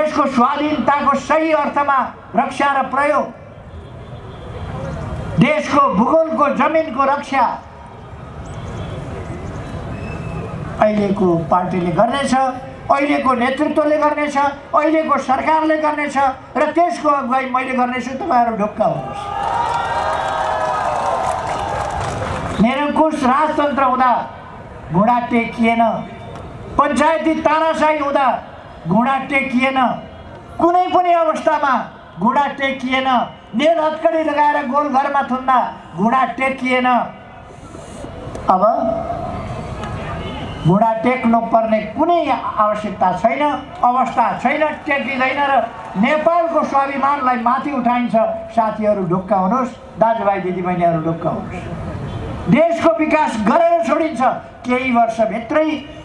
देशको स्वाधीनताको सही अर्थमा रक्षा र प्रयोग, देशको भूगोलको जमिनको रक्षा अहिलेको पार्टीले गर्नेछ, अहिलेको नेतृत्वले गर्नेछ, अहिलेको सरकारले गर्नेछ र त्यसको अगुवाई मैले गर्नेछु। तपाईहरु ढुक्क हुनुहोस्। निरङ्कुश राजतन्त्र हुँदा घुँडा टेकिएन, पञ्चायती तानाशाही हुँदा घुँडा टेकिएन, कुनै पनि अवस्थामा घुँडा टेकिएन, नेल हत्कडी लगाएर गोलघरमा थुन्दा घुँडा टेकिएन। अब घुँडा टेक्नु पर्ने कुनै आवश्यकता छैन, अवस्था छैन, टेकिँदैन र नेपालको स्वाभिमानलाई माथि उठाइन्छ। साथीहरू ढुक्क हुनुहोस्, दाजुभाइ दिदीबहिनीहरू ढुक्क हुनुहोस्। देशको विकास गरेर छोडिन्छ। केही वर्षभित्रै